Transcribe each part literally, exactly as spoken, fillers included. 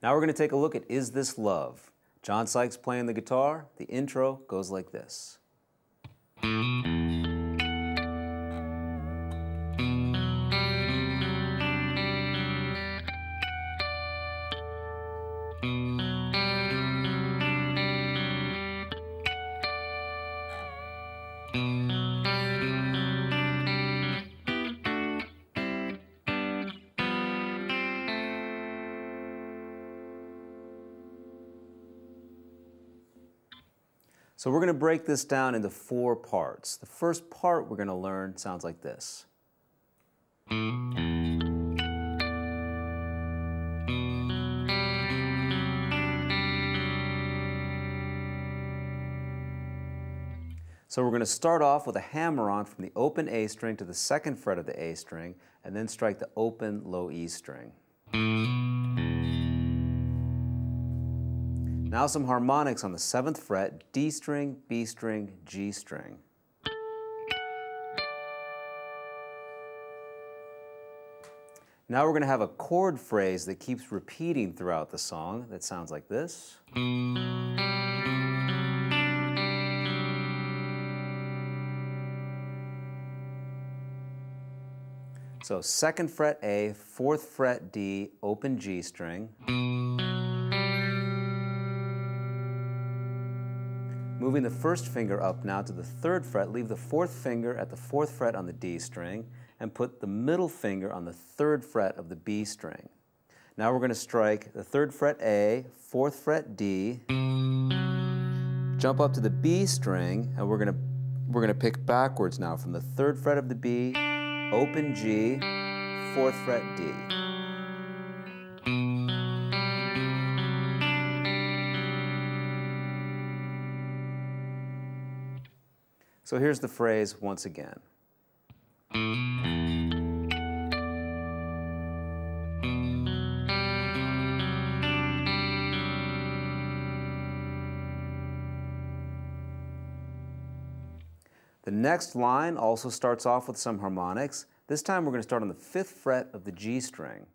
Now we're going to take a look at Is This Love? John Sykes playing the guitar. The intro goes like this. So we're going to break this down into four parts. The first part we're going to learn sounds like this. So we're going to start off with a hammer-on from the open A string to the second fret of the A string, and then strike the open low E string. Now some harmonics on the seventh fret, D string, B string, G string. Now we're going to have a chord phrase that keeps repeating throughout the song that sounds like this. So second fret A, fourth fret D, open G string. Moving the first finger up now to the third fret, leave the fourth finger at the fourth fret on the D string and put the middle finger on the third fret of the B string. Now we're going to strike the third fret A, fourth fret D, jump up to the B string, and we're going to we're going to pick backwards now from the third fret of the B, open G, fourth fret D. So here's the phrase once again. The next line also starts off with some harmonics. This time we're going to start on the fifth fret of the G string.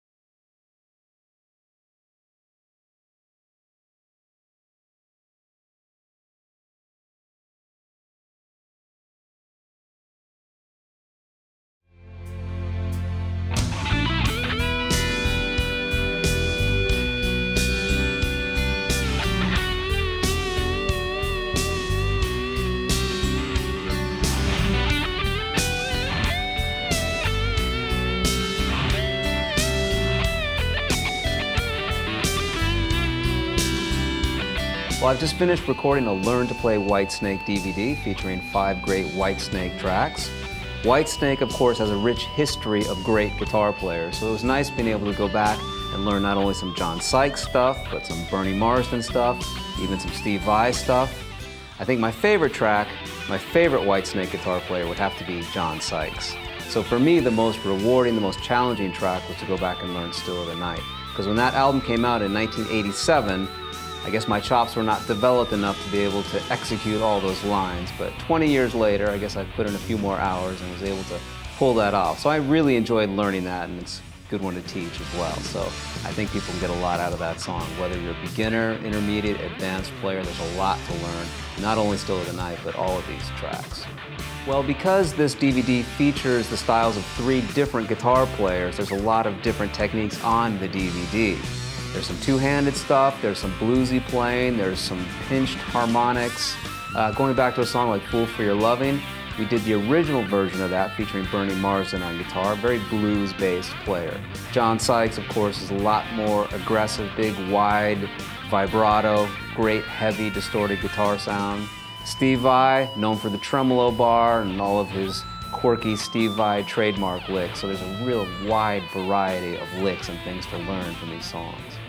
Well, I've just finished recording a Learn to Play Whitesnake D V D featuring five great Whitesnake tracks. Whitesnake, of course, has a rich history of great guitar players, so it was nice being able to go back and learn not only some John Sykes stuff, but some Bernie Marsden stuff, even some Steve Vai stuff. I think my favorite track, my favorite Whitesnake guitar player would have to be John Sykes. So for me, the most rewarding, the most challenging track was to go back and learn Still of the Night. Because when that album came out in nineteen eighty-seven, I guess my chops were not developed enough to be able to execute all those lines, but twenty years later, I guess I put in a few more hours and was able to pull that off. So I really enjoyed learning that, and it's a good one to teach as well. So I think people can get a lot out of that song. Whether you're a beginner, intermediate, advanced player, there's a lot to learn, not only Still of the Night, but all of these tracks. Well, because this D V D features the styles of three different guitar players, there's a lot of different techniques on the D V D. There's some two-handed stuff, there's some bluesy playing, there's some pinched harmonics. Uh, going back to a song like Fool for Your Loving, we did the original version of that featuring Bernie Marsden on guitar, very blues-based player. John Sykes, of course, is a lot more aggressive, big, wide, vibrato, great, heavy, distorted guitar sound. Steve Vai, known for the tremolo bar and all of his quirky Steve Vai trademark licks, so there's a real wide variety of licks and things to learn from these songs.